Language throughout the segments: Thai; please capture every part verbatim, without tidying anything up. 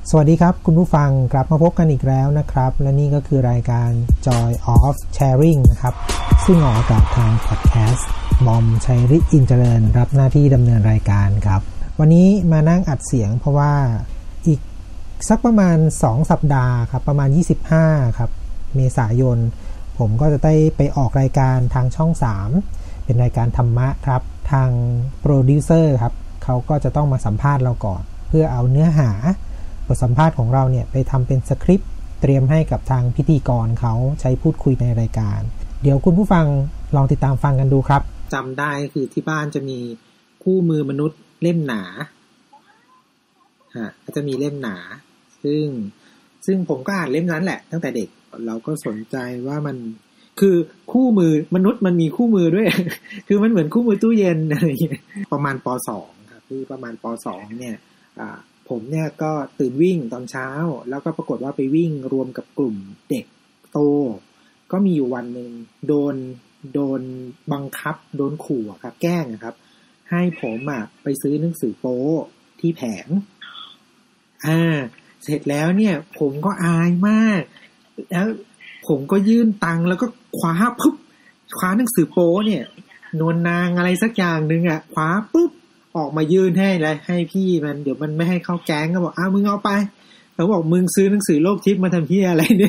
สวัสดีครับคุณผู้ฟังกลับมาพบกันอีกแล้วนะครับและนี่ก็คือรายการ Joy of Sharing นะครับซึ่งออกอากาศทางพอดแคสต์มอมชัยฤทธิ์อินเจริญรับหน้าที่ดำเนินรายการครับวันนี้มานั่งอัดเสียงเพราะว่าอีกสักประมาณสองสัปดาห์ครับประมาณยี่สิบห้าครับเมษายนผมก็จะได้ไปออกรายการทางช่องสามเป็นรายการธรรมะครับทางโปรดิวเซอร์ครับเขาก็จะต้องมาสัมภาษณ์เราก่อนเพื่อเอาเนื้อหาบทสัมภาษณ์ของเราเนี่ยไปทำเป็นสคริปต์เตรียมให้กับทางพิธีกรเขาใช้พูดคุยในรายการเดี๋ยวคุณผู้ฟังลองติดตามฟังกันดูครับจำได้คือที่บ้านจะมีคู่มือมนุษย์เล่มหนาฮะก็จะมีเล่มหนาซึ่งซึ่งผมก็อ่านเล่มนั้นแหละตั้งแต่เด็กเราก็สนใจว่ามันคือคู่มือมนุษย์มันมีคู่มือด้วย คือมันเหมือนคู่มือตู้เย็นอะไรอย่างเงี้ยประมาณป.สอง ครับที่ประมาณป.สอง เนี่ยอ่าผมเนี่ยก็ตื่นวิ่งตอนเช้าแล้วก็ปรากฏว่าไปวิ่งรวมกับกลุ่มเด็กโตก็มีอยู่วันนึงโดนโดนบังคับโดนขู่ครับแกล้งครับให้ผมอ่ะไปซื้อหนังสือโป๊ที่แผงอ่าเสร็จแล้วเนี่ยผมก็อายมากแล้วผมก็ยื่นตังค์แล้วก็คว้าปุ๊บคว้าหนังสือโป๊เนี่ยนวลนางอะไรสักอย่างนึงอ่ะคว้าปุ๊บออกมายื่นให้เลยให้พี่มันเดี๋ยวมันไม่ให้เข้าแก๊งก็บอกอ้าวมึงเอาไปแล้วบอกมึงซื้อหนังสือโลกทิพย์มาทำเหี้ยอะไรเนี่ย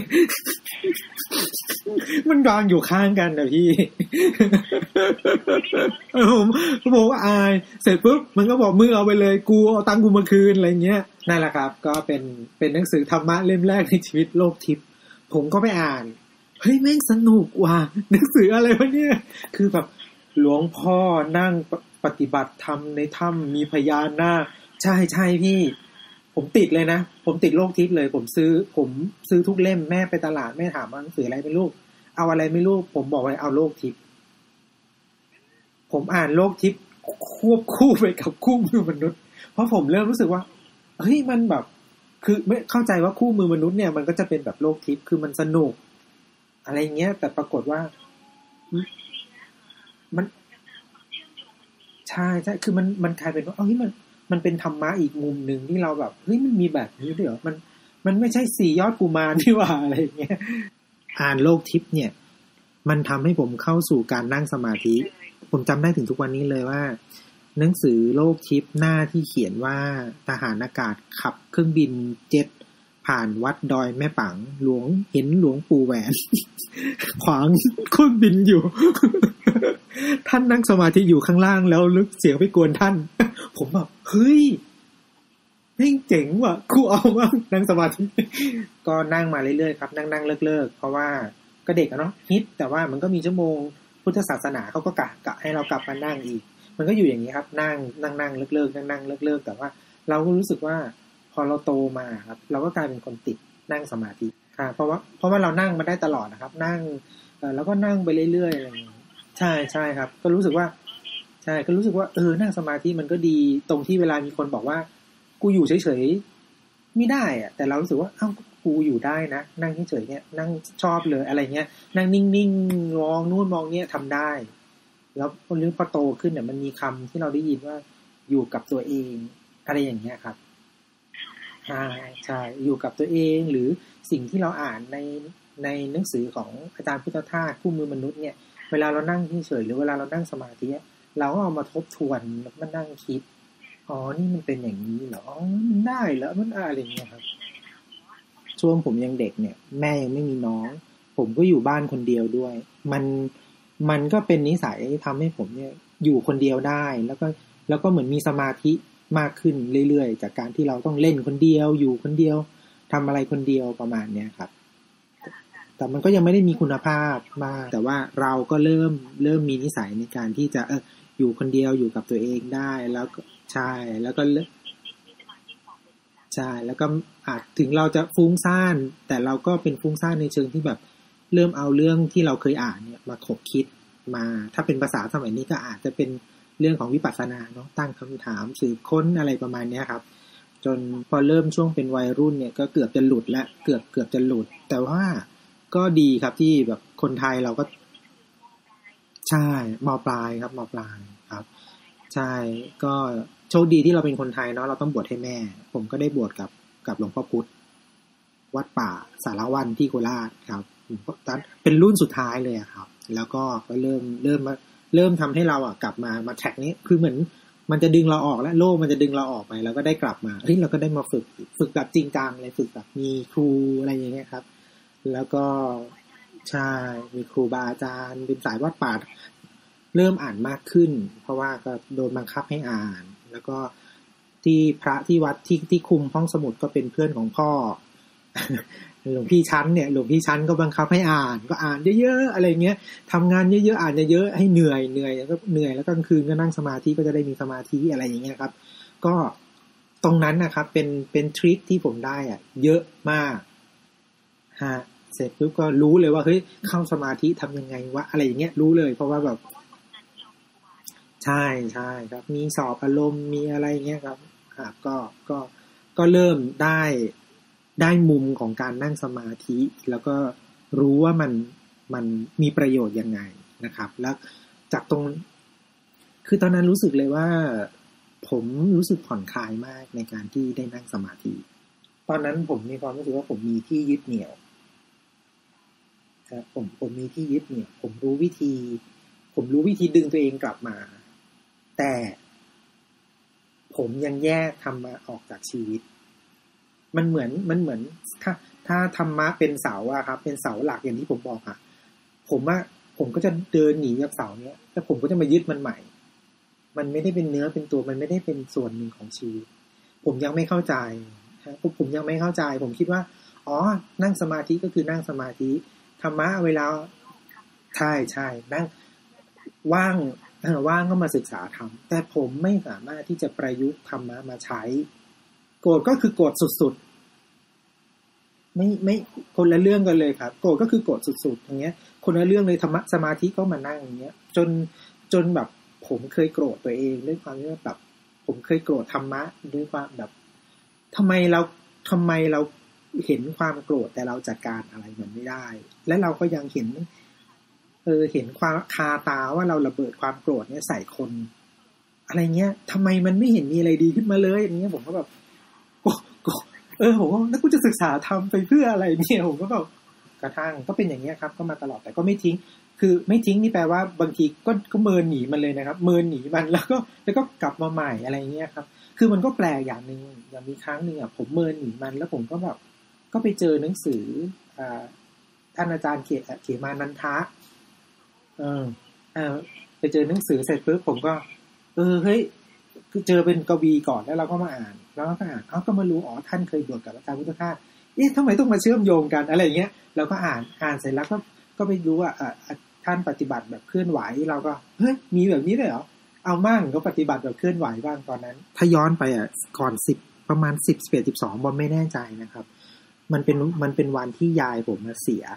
มันวางอยู่ข้างกันนะพี่ ผมก็บอกว่าอายเสร็จปุ๊บมันก็บอกมึงเอาไปเลยกูเอาตังค์กูมาคืนอะไรเงี้ยนั่นแหละครับก็เป็นเป็นหนังสือธรรมะเล่มแรกในชีวิตโลกทิพย์ผมก็ไปอ่านเฮ้ยแม่งสนุกว่ะหนังสืออะไรวะเนี่ยคือแบบหลวงพ่อนั่งปฏิบัติธรรมในถ้ำมีพญานาคใช่ใช่พี่ผมติดเลยนะผมติดโลกทิพย์เลยผมซื้อผมซื้อทุกเล่มแม่ไปตลาดแม่ถามว่าหนังสืออะไรเป็นลูกเอาอะไรไม่รู้ผมบอกว่าเอาโลกทิพย์ผมอ่านโลกทิพย์ควบคู่ไปกับคู่มือมนุษย์เพราะผมเริ่มรู้สึกว่าเฮ้ยมันแบบคือไม่เข้าใจว่าคู่มือมนุษย์เนี่ยมันก็จะเป็นแบบโลกทิพย์คือมันสนุกอะไรเงี้ยแต่ปรากฏว่ามันใช่ใช่คือมันมันกลายเป็นว่าเอ้ยมันมันเป็นธรรมะอีกมุมนึงที่เราแบบเฮ้ยมันมีแบบนี้ด้วยเหรอมันมันไม่ใช่สี่ยอดกุมารที่ว่าอะไรอย่างเงี้ยอ่านโลกทิพย์เนี่ยมันทำให้ผมเข้าสู่การนั่งสมาธิผมจำได้ถึงทุกวันนี้เลยว่าหนังสือโลกทิพย์หน้าที่เขียนว่าทหารอากาศขับเครื่องบินเจ็ตผ่านวัดดอยแม่ปังหลวงเห็นหลวงปู่แหวน ขวางเครื่องบินอยู่ ท่านนั่งสมาธิอยู่ข้างล่างแล้วลึกเสียงไปกวนท่าน ผมแบบเฮ้ยแม่งเจ๋งว่ะกูเอาบ้างนั่งสมาธิ ก็นั่งมาเรื่อยๆครับนั่งๆเลิกๆเพราะว่าก็เด็กอะเนาะฮิตแต่ว่ามันก็มีชั่วโมงพุทธศาสนาเขาก็กะกะให้เรากลับมานั่งอีกมันก็อยู่อย่างนี้ครับนั่งนั่งๆเลิกๆนั่งๆเลิกๆแต่ว่าเราก็รู้สึกว่าพอเราโตมาครับเราก็กลายเป็นคนติดนั่งสมาธิค่ะเพราะว่าเพราะว่าเรานั่งมาได้ตลอดนะครับนั่งเอ่อแล้วก็นั่งไปเรื่อยๆอะไรอย่างงี้ใช่ๆครับก็รู้สึกว่าใช่ก็รู้สึกว่าเออนั่งสมาธิมันก็ดีตรงที่เวลามีคนบอกว่ากูอยู่เฉยๆไม่ได้อะแต่เรารู้สึกว่าเอ้ากูอยู่ได้นะนั่งเฉยๆเนี่ยนั่งชอบเลยอะไรเงี้ยนั่งนิ่งๆมองนู่นมองเนี้ยทำได้แล้วพอเรื่องพอโตขึ้นเนี่ยมันมีคำที่เราได้ยินว่าอยู่กับตัวเองอะไรอย่างเงี้ยครับใช่ใช่อยู่กับตัวเองหรือสิ่งที่เราอ่านในในหนังสือของอาจารย์พุทธทาสคู่มือมนุษย์เนี่ยเวลาเรานั่งเฉยๆหรือเวลาเรานั่งสมาธิเราก็เอามาทบทวนแล้วมานั่งคิดอ๋อนี่มันเป็นอย่างนี้เหรอมันได้เหรอมันอะไรอย่างเงี้ยครับช่วงผมยังเด็กเนี่ยแม่ยังไม่มีน้องผมก็อยู่บ้านคนเดียวด้วยมันมันก็เป็นนิสัยทำให้ผมเนี่ยอยู่คนเดียวได้แล้วก็แล้วก็เหมือนมีสมาธิมากขึ้นเรื่อยๆจากการที่เราต้องเล่นคนเดียวอยู่คนเดียวทำอะไรคนเดียวประมาณเนี้ยครับแต่มันก็ยังไม่ได้มีคุณภาพมากแต่ว่าเราก็เริ่มเริ่มมีนิสัยในการที่จะเอออยู่คนเดียวอยู่กับตัวเองได้แล้วก็ใช่แล้วก็ใช่แล้วก็อาจถึงเราจะฟุ้งซ่านแต่เราก็เป็นฟุ้งซ่านในเชิงที่แบบเริ่มเอาเรื่องที่เราเคยอ่านเนี่ยมาขบคิดมาถ้าเป็นภาษาสมัยนี้ก็อาจจะเป็นเรื่องของวิปัสสนาเนาะตั้งคำถามสืบค้นอะไรประมาณนี้ครับจนพอเริ่มช่วงเป็นวัยรุ่นเนี่ยก็เกือบจะหลุดและเกือบเกือบจะหลุดแต่ว่าก็ดีครับที่แบบคนไทยเราก็ใช่ม.ปลายครับม.ปลายครับใช่ก็โชคดีที่เราเป็นคนไทยเนาะเราต้องบวชให้แม่ผมก็ได้บวชกับกับหลวงพ่อพุธวัดป่าสารวันที่โคราชครับตอนเป็นรุ่นสุดท้ายเลยครับแล้วก็ก็เริ่มเริ่มมาเริ่มทำให้เราอ่ะกลับมามาแทร็กนี้คือเหมือนมันจะดึงเราออกแล้วโลกมันจะดึงเราออกไปแล้วก็ได้กลับมาเฮ้ยเราก็ได้มาฝึกฝึกแบบจริงจังเลยฝึกแบบมีครูอะไรอย่างเงี้ยครับแล้วก็ใช่มีครูบาอาจารย์เป็นสายวัดป่าเริ่มอ่านมากขึ้นเพราะว่าก็โดนบังคับให้อ่านแล้วก็ที่พระที่วัดที่ที่คุมห้องสมุดก็เป็นเพื่อนของพ่อ หลวงพี่ชั้นเนี่ยหลวงพี่ชั้นก็บังคับให้อ่านก็อ่านเยอะๆอะไรเงี้ยทำงานเยอะๆอ่านเยอะๆให้เหนื่อยเหนื่อยแล้วก็เหนื่อยแล้วกลางคืนก็นั่งสมาธิก็จะได้มีสมาธิอะไรอย่างเงี้ยครับก็ตรงนั้นนะครับเป็นเป็นทริคที่ผมได้อ่ะเยอะมากฮะเสร็จปุ๊บก็รู้เลยว่าเฮ้ยเข้าสมาธิทำยังไงวะอะไรอย่างเงี้ยรู้เลยเพราะว่าแบบใช่ใช่ครับมีสอบอารมณ์มีอะไรเงี้ยครับครับก็ก็ก็เริ่มได้ได้มุมของการนั่งสมาธิแล้วก็รู้ว่ามันมันมีประโยชน์ยังไงนะครับแล้วจากตรงคือตอนนั้นรู้สึกเลยว่าผมรู้สึกผ่อนคลายมากในการที่ได้นั่งสมาธิตอนนั้นผมมีความรู้สึกว่าผมมีที่ยึดเหนี่ยวครับผมผมมีที่ยึดเหนี่ยวผมรู้วิธีผมรู้วิธีดึงตัวเองกลับมาแต่ผมยังแยกธรรมะออกจากชีวิตมันเหมือนมันเหมือนถ้าถ้าธรรมะเป็นเสาอะครับเป็นเสาหลักอย่างที่ผมบอกอะผมว่าผมก็จะเดินหนีจากเสาเนี้ยแล้วผมก็จะมายึดมันใหม่มันไม่ได้เป็นเนื้อเป็นตัวมันไม่ได้เป็นส่วนหนึ่งของชีวิตผมยังไม่เข้าใจผมผมยังไม่เข้าใจผมคิดว่าอ๋อนั่งสมาธิก็คือนั่งสมาธิธรรมะเวลาใช่ใช่นั่งว่างว่างก็มาศึกษาธรรมแต่ผมไม่สามารถที่จะประยุกต์ธรรมะมาใช้โกรธก็คือโกรธสุดๆไม่ไม่คนละเรื่องกันเลยครับโกรธก็คือโกรธสุดๆอย่างเงี้ยคนละเรื่องเลยธรรมะสมาธิก็มานั่งอย่างเงี้ยจนจนแบบผมเคยโกรธตัวเองด้วยความที่ว่าแบบผมเคยโกรธธรรมะด้วยความแบบทำไมเราทำไมเราเห็นความโกรธแต่เราจัดการอะไรมันไม่ได้และเราก็ยังเห็นเออเห็นความคาตาว่าเราระเบิดความโกรธเนี่ยใส่คนอะไรเงี้ยทำไมมันไม่เห็นมีอะไรดีขึ้นมาเลยอย่างเงี้ยผมก็แบบเออผมว่าแล้วกูจะศึกษาทำไปเพื่ออะไรเนี่ยผมก็แบบกระทั่งก็เป็นอย่างเงี้ยครับก็มาตลอดแต่ก็ไม่ทิ้งคือไม่ทิ้งนี่แปลว่าบางทีก็ก็เมินหนีมันเลยนะครับเมินหนีมันแล้วก็แล้วก็กลับมาใหม่อะไรเงี้ยครับคือมันก็แปลกอย่างนึงอย่างมีครั้งนึงอ่ะผมเมินหนีมันแล้วผมก็แบบก็ไปเจอหนังสืออ่าท่านอาจารย์เขเขมานันทะเออเออไปเจอหนังสือเสร็จปุ๊บผมก็เออเฮ้ยคือเจอเป็นกวีก่อนแล้วเราก็มาอ่านแล้วก็อ่านเอ้าก็มารู้อ๋อท่านเคยบวชกับอาจารย์พุทธทาสเอ๊ะทำไมต้องมาเชื่อมโยงกันอะไรอย่างเงี้ยเราก็อ่านอ่านเสร็จแล้วก็ก็ไปรู้ว่าอ่าท่านปฏิบัติแบบเคลื่อนไหวเราก็เฮ้ยมีแบบนี้เลยเหรอเอามั่งก็ปฏิบัติแบบเคลื่อนไหวบ้างตอนนั้นถ้าย้อนไปอ่ะก่อนสิบประมาณสิบ สิบเอ็ด สิบสองบอมไม่แน่ใจนะครับมันเป็นมันเป็นวันที่ยายผมมาเสีย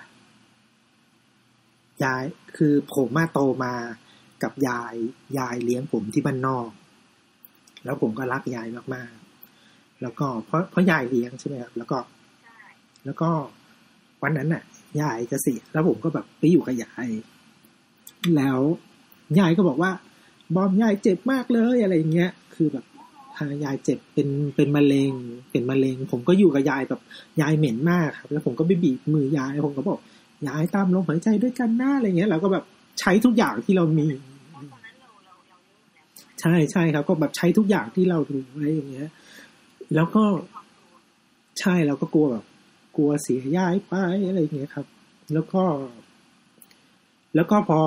ยายคือผมมาโตมากับยายยายเลี้ยงผมที่บ้านนอกแล้วผมก็รักยายมากๆแล้วก็เพราะเพราะยายเลี้ยงใช่ไหมครับแล้วก็แล้วก็วันนั้นน่ะยายจะเสียแล้วผมก็แบบไปอยู่กับยายแล้วยายก็บอกว่าบอมยายเจ็บมากเลยอะไรเงี้ยคือแบบยายเจ็บเป็นเป็นมะเร็งเป็นมะเร็งผมก็อยู่กับยายแบบยายเหม็นมากครับแล้วผมก็ไปบีบมือยายผมก็บอกยายตามลมหายใจด้วยกันหน้าอะไรเงี้ยเราก็แบบใช้ทุกอย่างที่เรามีใช่ใช่ครับก็แบบใช้ทุกอย่างที่เราดูไว้อย่างเงี้ยแล้วก็ใช่เราก็กลัวแบบกลัวเสียยายไปอะไรอย่างเงี้ยครับแล้วก็แล้วก็พอ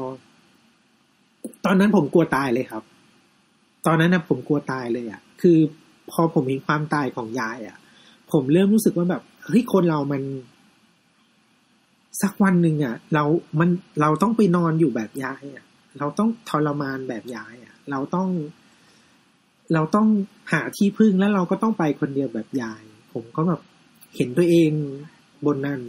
ตอนนั้นผมกลัวตายเลยครับตอนนั้นนะผมกลัวตายเลยอ่ะคือพอผมเห็นความตายของยายอ่ะผมเริ่มรู้สึกว่าแบบเฮ้ยคนเรามันสักวันหนึ่งอ่ะเรามันเราต้องไปนอนอยู่แบบยายอ่ะเราต้องทรมานแบบยายอ่ะเราต้องเราต้องหาที่พึ่งแล้วเราก็ต้องไปคนเดียวแบบยายผมก็แบบเห็นตัวเองบนนั้น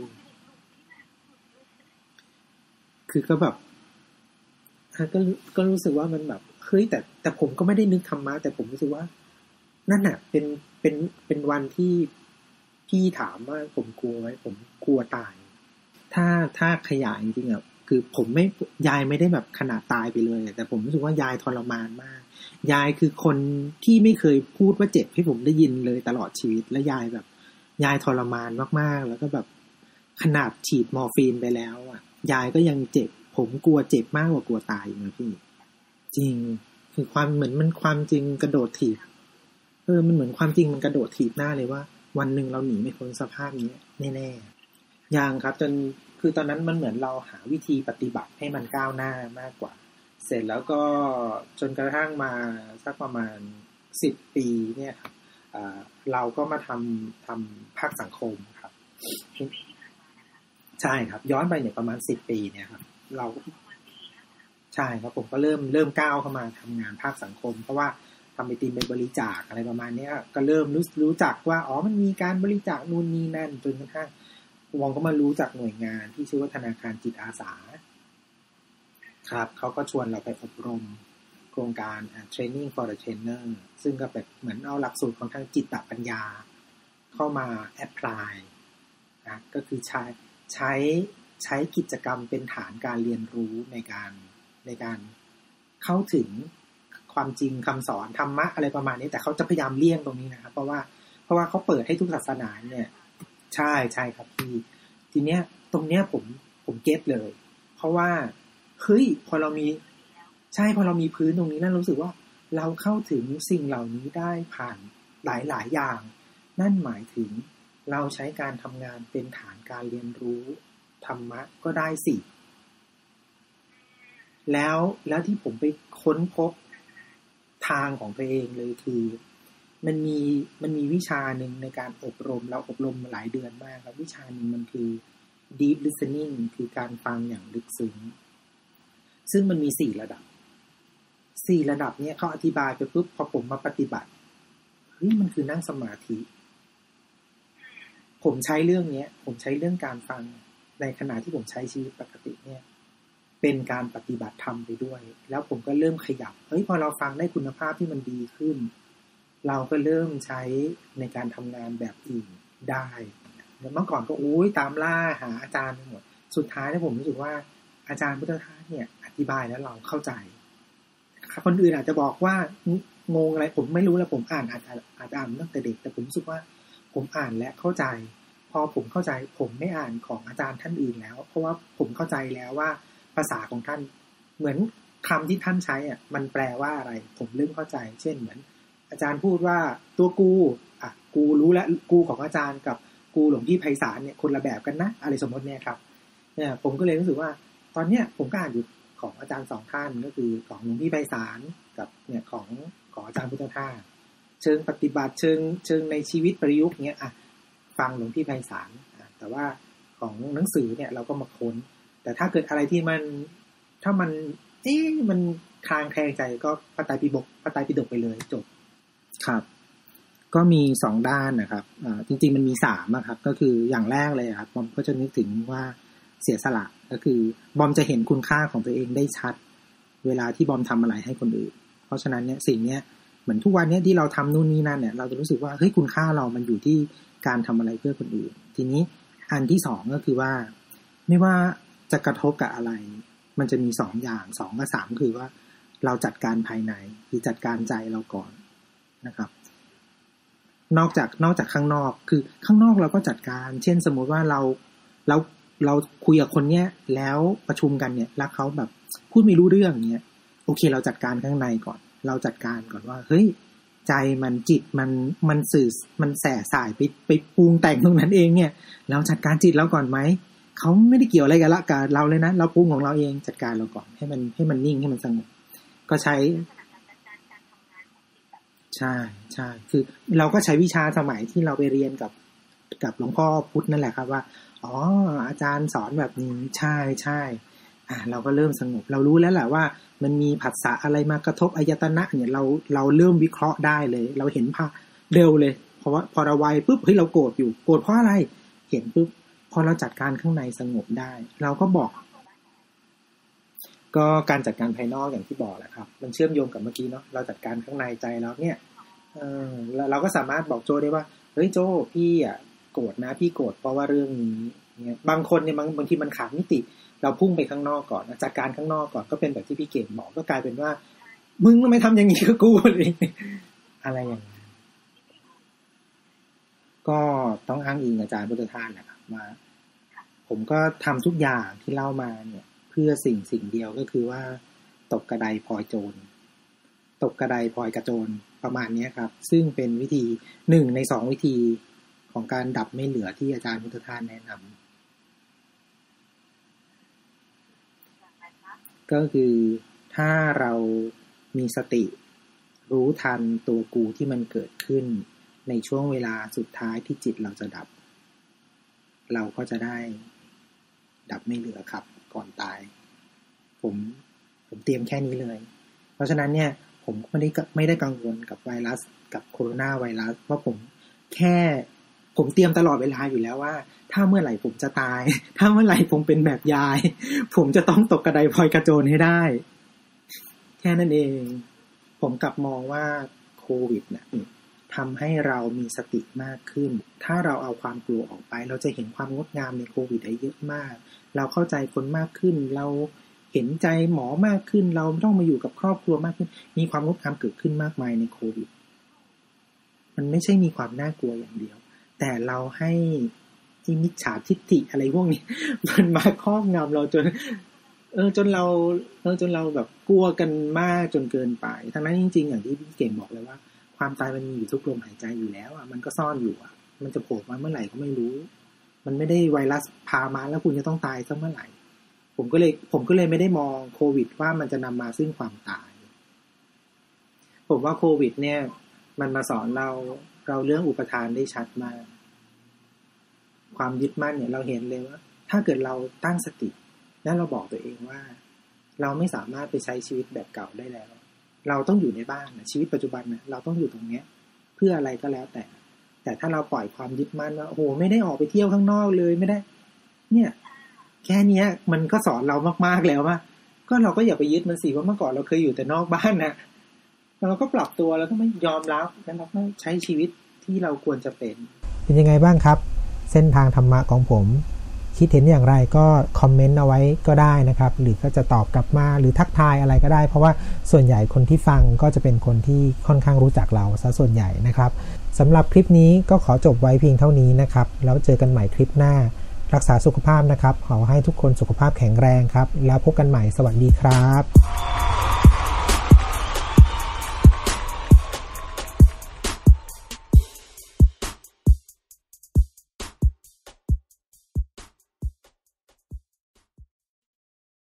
คือก็แบบก็ก็รู้สึกว่ามันแบบเฮ้ยแต่แต่ผมก็ไม่ได้นึกธรรมะแต่ผมรู้สึกว่านั่นน่ะเป็นเป็นเป็นวันที่พี่ถามว่าผมกลัวไหมผมกลัวตายถ้าถ้าขยายจริงๆอ่ะคือผมไม่ยายไม่ได้แบบขนาดตายไปเลยแต่ผมรู้สึกว่ายายทรมานมากยายคือคนที่ไม่เคยพูดว่าเจ็บให้ผมได้ยินเลยตลอดชีวิตและยายแบบยายทรมานมากๆแล้วก็แบบขนาดฉีดมอร์ฟีนไปแล้วอ่ะยายก็ยังเจ็บผมกลัวเจ็บมากกว่ากลัวตายนะพี่จริงคือความเหมือนมันความจริงกระโดดถีบเออมันเหมือนความจริงมันกระโดดถีบหน้าเลยว่าวันหนึ่งเราหนีไม่พ้นสภาพนี้แน่ๆยังครับจนคือตอนนั้นมันเหมือนเราหาวิธีปฏิบัติให้มันก้าวหน้ามากกว่าเสร็จแล้วก็จนกระทั่งมาสักประมาณสิบปีเนี่ยครับเราก็มาทำทำภาคสังคมครับใช่ครับย้อนไปเนี่ยประมาณสิบปีเนี่ยครับเราใช่ครับผมก็เริ่มเริ่มก้าวเข้ามาทำงานภาคสังคมเพราะว่าทำไอติมไปบริจาคอะไรประมาณนี้ก็เริ่มรู้รู้จักว่าอ๋อมันมีการบริจาคนู่นนี่นั่นจนกระทั่งวองก็มารู้จักหน่วยงานที่ชื่อว่าธนาคารจิตอาสาครับเขาก็ชวนเราไปอบรมโครงการ Training for the Trainer ซึ่งก็แบบเหมือนเอาหลักสูตรของทางจิตปัญญาเข้ามาแอพพลายนะก็คือใช้ใช้ใช้กิจกรรมเป็นฐานการเรียนรู้ในการในการเข้าถึงความจริงคำสอนธรรมะอะไรประมาณนี้แต่เขาจะพยายามเลี่ยงตรงนี้นะครับเพราะว่าเพราะว่าเขาเปิดให้ทุกศาสนาเนี่ยใช่ใช่ครับพี่ทีเนี้ยตรงเนี้ยผมผมเก็ตเลยเพราะว่าเฮ้ยพอเรามีใช่พอเรามีพื้นตรงนี้นั่นรู้สึกว่าเราเข้าถึงสิ่งเหล่านี้ได้ผ่านหลายๆอย่างนั่นหมายถึงเราใช้การทำงานเป็นฐานการเรียนรู้ธรรมะก็ได้สิแล้วแล้วที่ผมไปค้นพบทางของตัวเองเลยคือมันมีมันมีวิชาหนึ่งในการอบรมเราอบรมมาหลายเดือนมากแล้ววิชาหนึ่งมันคือ deep listening คือการฟังอย่างลึกซึ้งซึ่งมันมีสี่ระดับสี่ระดับเนี้ยเขาอธิบายไปปุ๊บพอผมมาปฏิบัติเฮ้ยมันคือนั่งสมาธิผมใช้เรื่องเนี้ยผมใช้เรื่องการฟังในขณะที่ผมใช้ชีวิตปกติเนี่ยเป็นการปฏิบัติธรรมไปด้วยแล้วผมก็เริ่มขยับเฮ้ยพอเราฟังได้คุณภาพที่มันดีขึ้นเราก็เริ่มใช้ในการทำงานแบบอื่นได้เมื่อก่อนก็โอ้ยตามล่าหาอาจารย์ไปหมดสุดท้ายเนี่ยผมรู้สึกว่าอาจารย์พุทธทาสเนี่ยอธิบายแล้วเราเข้าใจคนอื่นอาจจะบอกว่างงอะไรผมไม่รู้แล้วผมอ่านอาจจะอาจจะอ่านตั้งแต่เด็กแต่ผมรู้สึกว่าผมอ่านและเข้าใจพอผมเข้าใจผมไม่อ่านของอาจารย์ท่านอื่นแล้วเพราะว่าผมเข้าใจแล้วว่าภาษาของท่านเหมือนคำที่ท่านใช้อ่ะมันแปลว่าอะไรผมเริ่มเข้าใจเช่นเหมือนอาจารย์พูดว่าตัวกูอ่ะกูรู้แล้วกูของอาจารย์กับกูหลวงพี่ไพศาลเนี่ยคนละแบบกันนะอะไรสมมติเนี่ยครับเนี่ยผมก็เลยรู้สึกว่าตอนเนี้ยผมก็อ่านอยู่ของอาจารย์สองท่านก็คือของหลวงพี่ไพศาลกับเนี่ยของของอาจารย์พุทธทาสเชิงปฏิบัติเชิงเชิงในชีวิตประยุกต์เนี้ยอ่ะฟังหลวงพี่ไพศาลแต่ว่าของหนังสือเนี่ยเราก็มาค้นแต่ถ้าเกิดอะไรที่มันถ้ามันเอ๊ะมันคลางแคลงใจก็พระไตรปิฎกพระไตรปิฎกไปเลยจบครับก็มีสองด้านนะครับอ่าจริงๆมันมีสามอะครับก็คืออย่างแรกเลยครับบอมก็จะนึกถึงว่าเสียสละก็คือบอมจะเห็นคุณค่าของตัวเองได้ชัดเวลาที่บอมทำอะไรให้คนอื่นเพราะฉะนั้นเนี่ยสิ่งเนี้ยเหมือนทุกวันนี้ที่เราทำนู่นนี่นั่นเนี่ยเราจะรู้สึกว่าเฮ้ยคุณค่าเรามันอยู่ที่การทำอะไรเพื่อคนอื่นทีนี้อันที่สองก็คือว่าไม่ว่าจะกระทบกับอะไรมันจะมีสองอย่างสองกับสามคือว่าเราจัดการภายในคือจัดการใจเราก่อนนะครับนอกจากนอกจากข้างนอกคือข้างนอกเราก็จัดการเช่นสมมติว่าเราเราเราคุยกับคนเนี้ยแล้วประชุมกันเนี่ยแล้วเขาแบบพูดไม่รู้เรื่องเนี้ยโอเคเราจัดการข้างในก่อนเราจัดการก่อนว่าเฮ้ยใจมันจิตมันมันสื่อมันแส่สายไปไปปรุงแต่งตรงนั้นเองเนี่ยเราจัดการจิตเราก่อนไหมเขาไม่ได้เกี่ยวอะไรกับละกับเราเลยนะเราปรุงของเราเองจัดการเราก่อนให้มันให้มันนิ่งให้มันสงบก็ใช้ใช่ใช่คือเราก็ใช้วิชาสมัยที่เราไปเรียนกับกับหลวงพ่อพุธนั่นแหละครับว่าอ๋ออาจารย์สอนแบบนี้ใช่ใช่อ่าเราก็เริ่มสงบเรารู้แล้วแหละว่ามันมีผัสสะอะไรมากระทบอายตนะเนี่ยเราเราเริ่มวิเคราะห์ได้เลยเราเห็นภาพเร็วเลยเพราะว่าพอเราไวปุ๊บเฮ้ยเราโกรธอยู่โกรธเพราะอะไรเห็นปุ๊บพอเราจัดการข้างในสงบได้เราก็บอกก็การจัดการภายนอกอย่างที่บอกแหละครับมันเชื่อมโยงกับเมื่อกี้เนาะเราจัดการข้างในใจแล้วเนี่ยเออเราก็สามารถบอกโจได้ว่าเฮ้ยโจพี่อ่ะโกรธนะพี่โกรธเพราะว่าเรื่องนี้เนี่ยบางคนเนี่ยบางบางทีมันขาดมิติเราพุ่งไปข้างนอกก่อนจัดการข้างนอกก่อนก็เป็นแบบที่พี่เก่งบอกก็กลายเป็นว่ามึงทำไมทำอย่างนี้กับกูอะไรอะไรอย่างนี้ก็ต้องอ้างอิงอาจารย์พุทธทาสแหละครับว่าผมก็ทำทุกอย่างที่เล่ามาเนี่ยเพื่อสิ่งสิ่งเดียวก็คือว่าตกกระไดพลอยโจรตกกระไดพลอยกระโจนประมาณนี้ครับซึ่งเป็นวิธีหนึ่งในสองวิธีของการดับไม่เหลือที่อาจารย์พุทธทาสแนะนำก็คือถ้าเรามีสติรู้ทันตัวกูที่มันเกิดขึ้นในช่วงเวลาสุดท้ายที่จิตเราจะดับเราก็จะได้ดับไม่เหลือครับก่อนตายผมผมเตรียมแค่นี้เลยเพราะฉะนั้นเนี่ยผมไม่ได้ไม่ได้กังวลกับไวรัสกับโคโรนาไวรัสเพราะผมแค่ผมเตรียมตลอดเวลาอยู่แล้วว่าถ้าเมื่อไหร่ผมจะตายถ้าเมื่อไหร่ผมเป็นแบบยายผมจะต้องตกกระไดพลอยกระโจนให้ได้แค่นั้นเองผมกลับมองว่าโควิดเนี่ยทำให้เรามีสติมากขึ้นถ้าเราเอาความกลัวออกไปเราจะเห็นความงดงามในโควิดได้เยอะมากเราเข้าใจคนมากขึ้นเราเห็นใจหมอมากขึ้นเราไม่ต้องมาอยู่กับครอบครัวมากขึ้นมีความงดงามเกิดขึ้นมากมายในโควิดมันไม่ใช่มีความน่ากลัวอย่างเดียวแต่เราให้ที่มิจฉาทิฏฐิอะไรพวกนี้มันมาครอบงำเราจนเออจนเราเออจนเราแบบกลัวกันมากจนเกินไปทั้งนั้นจริงๆอย่างที่พี่เก่งบอกเลยว่าความตายมันมีอยู่ทุกลมหายใจอยู่แล้วอ่ะมันก็ซ่อนอยู่อ่ะมันจะโผล่มาเมื่อไหร่ก็ไม่รู้มันไม่ได้ไวรัสพามาแล้วคุณจะต้องตายซะเมื่อไหร่ผมก็เลยผมก็เลยไม่ได้มองโควิดว่ามันจะนำมาซึ่งความตายผมว่าโควิดเนี่ยมันมาสอนเราเราเรื่องอุปทานได้ชัดมากความยึดมั่นเนี่ยเราเห็นเลยว่าถ้าเกิดเราตั้งสติแล้วเราบอกตัวเองว่าเราไม่สามารถไปใช้ชีวิตแบบเก่าได้แล้วเราต้องอยู่ในบ้านนะชีวิตปัจจุบันนะเราต้องอยู่ตรงเนี้ยเพื่ออะไรก็แล้วแต่แต่ถ้าเราปล่อยความยึดมั่นว่าโอ้โหไม่ได้ออกไปเที่ยวข้างนอกเลยไม่ได้เนี่ยแค่นี้มันก็สอนเรามากๆแล้วว่าก็เราก็อย่าไปยึดมันสิว่าเมื่อก่อนเราเคยอยู่แต่นอกบ้านนะเราก็ปรับตัวแล้วก็ไม่ยอมรับแล้วเราก็ใช้ชีวิตที่เราควรจะเป็นเป็นยังไงบ้างครับเส้นทางธรรมะของผมคิดเห็นอย่างไรก็คอมเมนต์เอาไว้ก็ได้นะครับหรือก็จะตอบกลับมาหรือทักทายอะไรก็ได้เพราะว่าส่วนใหญ่คนที่ฟังก็จะเป็นคนที่ค่อนข้างรู้จักเราซะส่วนใหญ่นะครับสำหรับคลิปนี้ก็ขอจบไว้เพียงเท่านี้นะครับแล้วเจอกันใหม่คลิปหน้ารักษาสุขภาพนะครับขอให้ทุกคนสุขภาพแข็งแรงครับแล้วพบกันใหม่สวัสดีครับ